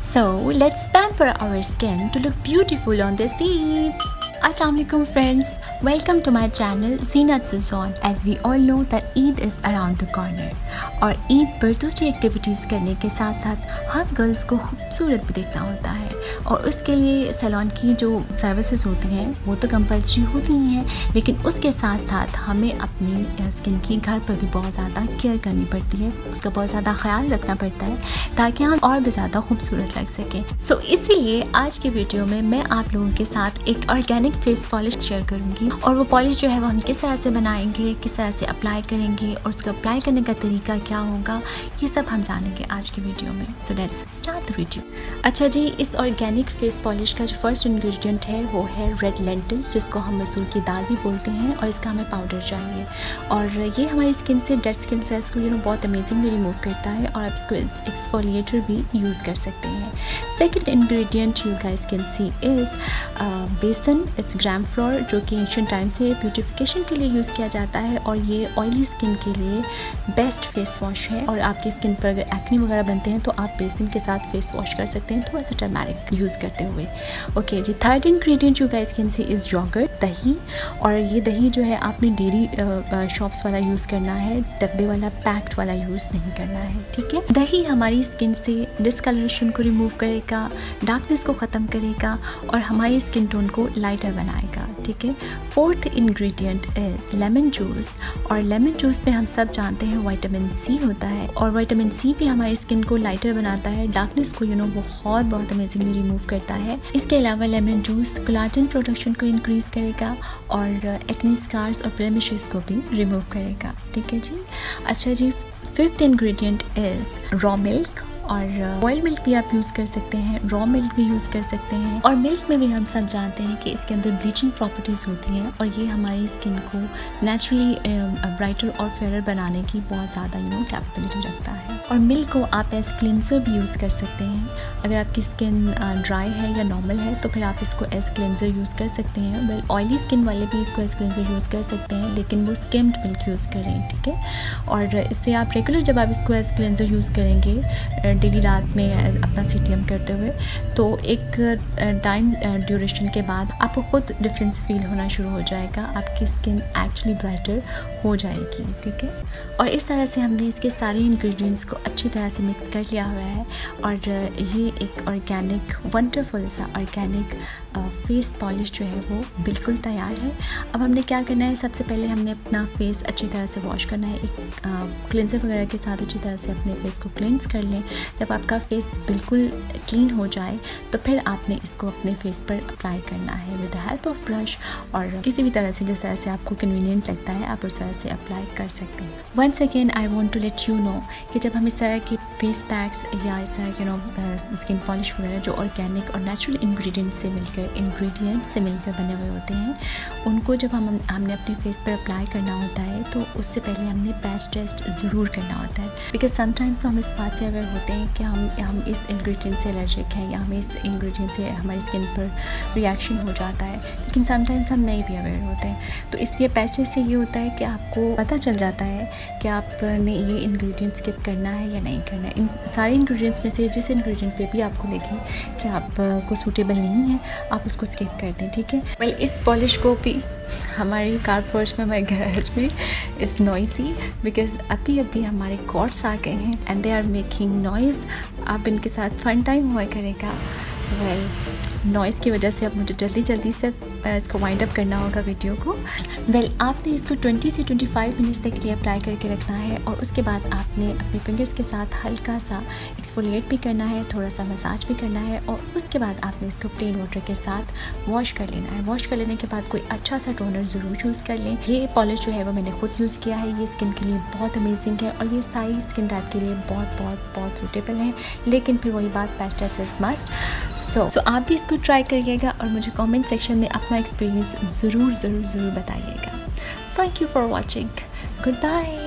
So let's pamper our skin to look beautiful on this Eid. Assalamualaikum friends, welcome to my channel Zeenat Sazon. As we all know that Eid is around the corner और ईद पर दूसरी activities करने के साथ साथ हम girls को खूबसूरत भी देखना होता है और उसके लिए सैलून की जो सर्विसेज होती हैं वो तो कंपल्सरी होती ही हैं, लेकिन उसके साथ साथ हमें अपनी स्किन की घर पर भी बहुत ज़्यादा केयर करनी पड़ती है, उसका बहुत ज़्यादा ख्याल रखना पड़ता है ताकि हम और भी ज़्यादा खूबसूरत लग सकें। सो इसीलिए आज की वीडियो में मैं आप लोगों के साथ एक ऑर्गेनिक फेस पॉलिश शेयर करूँगी और वो पॉलिश जो है वो हम किस तरह से बनाएंगे, किस तरह से अप्लाई करेंगे और उसका अप्लाई करने का तरीका क्या होगा, ये सब हम जानेंगे आज की वीडियो में। So let's start the video. अच्छा जी, इस ऑर्गेनिक फेस पॉलिश का जो फर्स्ट इंग्रेडिएंट है वो है रेड लेंटिल्स, जिसको हम मसूर की दाल भी बोलते हैं, और इसका हमें पाउडर चाहिए और ये हमारी स्किन से डेड स्किन सेल्स को बहुत अमेजिंगली रिमूव करता है और आप इसको एक्सफोलिएटर भी यूज़ कर सकते हैं। Second ingredient you guys can see is besan, it's gram flour, जो कि एंशिएंट टाइम से ब्यूटिफिकेशन के लिए यूज़ किया जाता है और ये ऑयली स्किन के लिए बेस्ट फेस वॉश है। और आपकी स्किन पर अगर एक्ने वगैरह बनते हैं तो आप बेसन के साथ फेस वॉश कर सकते हैं थोड़ा सा टर्मरिक यूज़ करते हुए। ओके जी, third ingredient you guys can see is yogurt, दही, और ये दही जो है आपने डेयरी शॉप्स वाला यूज़ करना है, डब्बे वाला पैक्ड वाला यूज़ नहीं करना है, ठीक है। दही हमारी स्किन से डिसकलरेशन को रिमूव करेगा, डार्कनेस को ख़त्म करेगा और हमारी स्किन टोन को लाइटर बनाएगा, ठीक है। Fourth ingredient is lemon juice, और लेमन जूस में हम सब जानते हैं विटामिन सी होता है और विटामिन सी भी हमारी स्किन को लाइटर बनाता है, डार्कनेस को बहुत अमेजिंगली रिमूव करता है। इसके अलावा लेमन जूस कोलाजन प्रोडक्शन को इंक्रीज़ करेगा और एक्ने स्कार्स और ब्लेमिशेस को भी रिमूव करेगा, ठीक है जी। अच्छा जी, fifth ingredient is raw milk, और बॉयल मिल्क भी आप यूज़ कर सकते हैं, रॉ मिल्क भी यूज़ कर सकते हैं। और मिल्क में भी हम सब जानते हैं कि इसके अंदर ब्लीचिंग प्रॉपर्टीज़ होती हैं और ये हमारी स्किन को नेचुरली ब्राइटर और फेयर बनाने की बहुत ज़्यादा कैपेबिलिटी रखता है। और मिल्क को आप एज क्लिनजर भी यूज़ कर सकते हैं। अगर आपकी स्किन ड्राई है या नॉर्मल है तो फिर आप इसको एज क्लिनजर यूज़ कर सकते हैं। वेल ऑयली स्किन वाले भी इसको एज क्लिनजर यूज़ कर सकते हैं, लेकिन वो स्किम्ड मिल्क यूज़ करें, ठीक है। और इससे आप रेगुलर जब आप इसको एज क्लिनजर यूज़ करेंगे डेली रात में अपना सीटीएम करते हुए, तो एक टाइम ड्यूरेशन के बाद आपको खुद डिफरेंस फील होना शुरू हो जाएगा, आपकी स्किन एक्चुअली ब्राइटर हो जाएगी, ठीक है। और इस तरह से हमने इसके सारे इंग्रेडिएंट्स को अच्छी तरह से मिक्स कर लिया हुआ है और ये एक ऑर्गेनिक वंडरफुल सा ऑर्गेनिक फेस पॉलिश जो है वो बिल्कुल तैयार है। अब हमने क्या करना है, सबसे पहले हमने अपना फेस अच्छी तरह से वॉश करना है, एक क्लिनजर वगैरह के साथ अच्छी तरह से अपने फेस को क्लिनस कर लें। जब आपका फेस बिल्कुल क्लीन हो जाए तो फिर आपने इसको अपने फेस पर अप्लाई करना है with the help of brush, और किसी भी तरह से जिस तरह से आपको कन्वीनियंट लगता है आप उस तरह से अप्लाई कर सकते हैं। Once again I want to let you know कि जब हम इस तरह के फेस पैक्स या इस तरह स्किन पॉलिश वगैरह जो ऑर्गेनिक और नेचुरल इंग्रेडिएंट से मिलकर बने हुए होते हैं, उनको जब हमने अपने फेस पर अप्लाई करना होता है तो उससे पहले हमने पैच टेस्ट ज़रूर करना होता है, बिकॉज समटाइम्स तो हम इस बात से अवेयर होते हैं कि हम इस इंग्रेडिएंट से एलर्जिक हैं या हमें इस इंग्रेडिएंट से हमारी स्किन पर रिएक्शन हो जाता है, लेकिन समटाइम्स हम नहीं भी अवेयर होते हैं। तो इसलिए पैच टेस्ट से ये होता है कि आपको पता चल जाता है कि आपने ये इंग्रेडिएंट स्किप करना है या नहीं करना है। इन सारे इंग्रेडिएंट्स में से जिस इंग्रेडिएंट पे भी आपको लगे कि आपको सूटेबल नहीं है आप उसको स्किप कर दें, ठीक है। वेल इस पॉलिश को भी हमारी कार पोर्च में, हमारे गैराज में इज़ नॉइसी बिकॉज अभी हमारे कॉर्ड्स आ गए हैं and they are making noise. आप इनके साथ फन टाइम हुआ करेगा। वेल नॉइज़ की वजह से अब मुझे जल्दी से इसको वाइंड अप करना होगा वीडियो को। वेल आपने इसको 20 से 25 मिनट्स तक लिए अप्लाई करके रखना है और उसके बाद आपने अपने फिंगर्स के साथ हल्का सा एक्सफोलिएट भी करना है, थोड़ा सा मसाज भी करना है और उसके बाद आपने इसको प्लेन वाटर के साथ वॉश कर लेना है। वॉश कर लेने के बाद कोई अच्छा सा टोनर ज़रूर यूज़ कर लें। ये पॉलिश जो है वो मैंने खुद यूज़ किया है, ये स्किन के लिए बहुत अमेजिंग है और ये सारी स्किन टाइप के लिए बहुत सूटेबल है, लेकिन फिर वही बात patch test is must. So आप भी इसको ट्राई करिएगा और मुझे कमेंट सेक्शन में अपना एक्सपीरियंस ज़रूर बताइएगा। Thank you for watching. Good bye.